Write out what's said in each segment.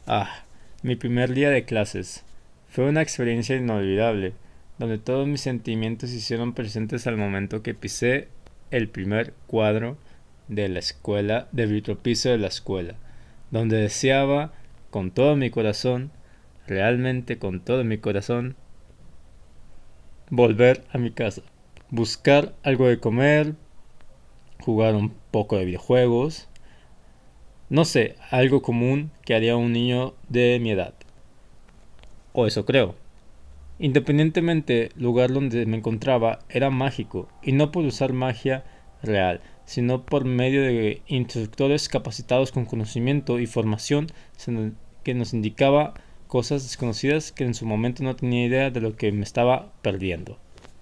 Ah, mi primer día de clases. Fue una experiencia inolvidable, donde todos mis sentimientos se hicieron presentes al momento que pisé el primer cuadro de la escuela, del vitropiso de la escuela, donde deseaba con todo mi corazón, realmente con todo mi corazón, volver a mi casa, buscar algo de comer, jugar un poco de videojuegos, no sé, algo común que haría un niño de mi edad. O eso creo. Independientemente, el lugar donde me encontraba era mágico, y no por usar magia real, sino por medio de instructores capacitados con conocimiento y formación que nos indicaba cosas desconocidas que en su momento no tenía idea de lo que me estaba perdiendo.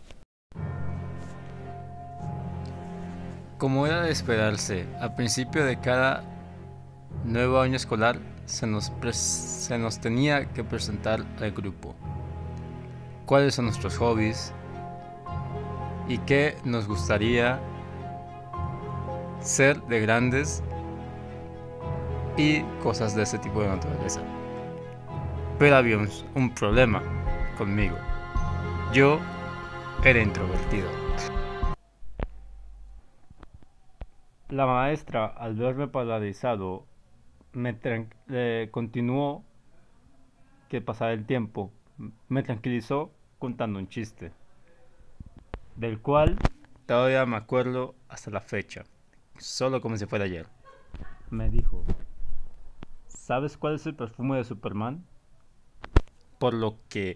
Como era de esperarse, al principio de cada nuevo año escolar se nos tenía que presentar al grupo. ¿Cuáles son nuestros hobbies? ¿Y qué nos gustaría ser de grandes? Y cosas de ese tipo de naturaleza. Pero había un problema conmigo. Yo era introvertido. La maestra, al verme paralizado, continuó que pasara el tiempo. Me tranquilizó contando un chiste, del cual todavía me acuerdo hasta la fecha, solo como si fuera ayer. Me dijo, ¿sabes cuál es el perfume de Superman? Por lo que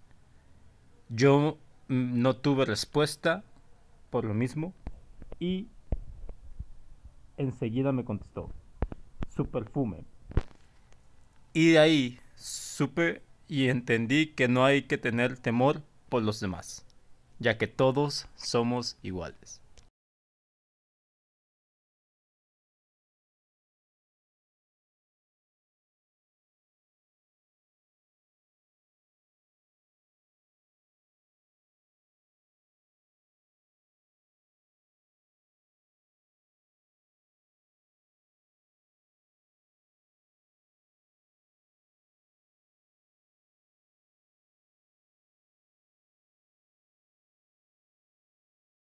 yo no tuve respuesta por lo mismo y enseguida me contestó, su perfume. Y de ahí supe y entendí que no hay que tener temor por los demás, ya que todos somos iguales.